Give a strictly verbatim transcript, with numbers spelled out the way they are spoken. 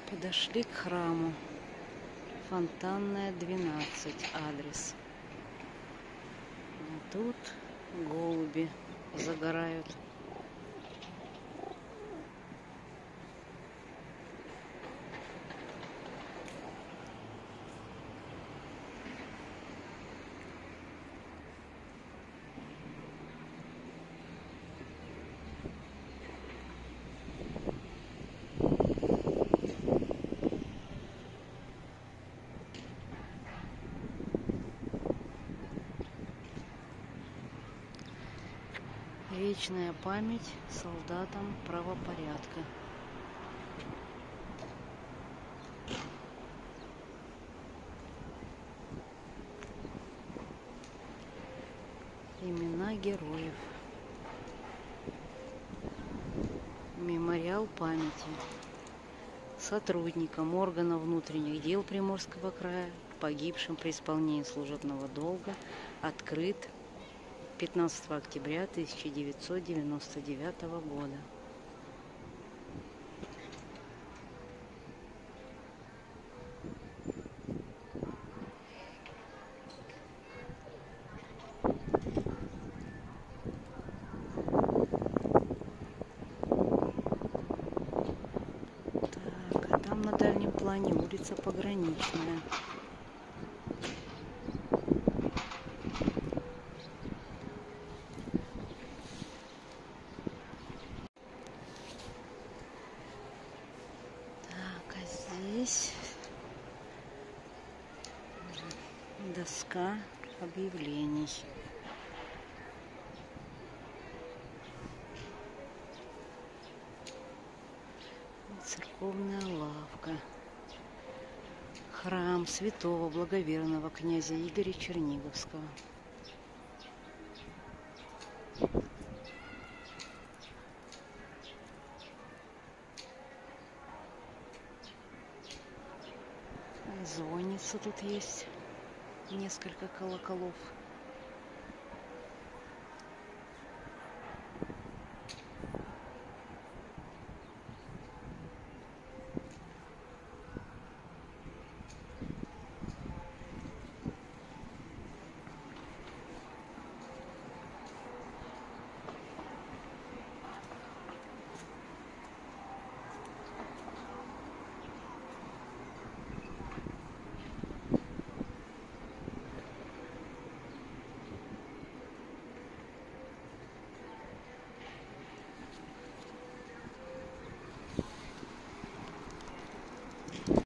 Подошли к храму. Фонтанная, двенадцать, адрес. А тут голуби загорают. Вечная память солдатам правопорядка. Имена героев. Мемориал памяти сотрудникам органов внутренних дел Приморского края, погибшим при исполнении служебного долга, открыт пятнадцатого октября тысяча девятьсот девяносто девятого года. Так, а там на дальнем плане улица Пограничная. Здесь доска объявлений. Церковная лавка. Храм святого благоверного князя Игоря Черниговского. Звонница тут есть, несколько колоколов.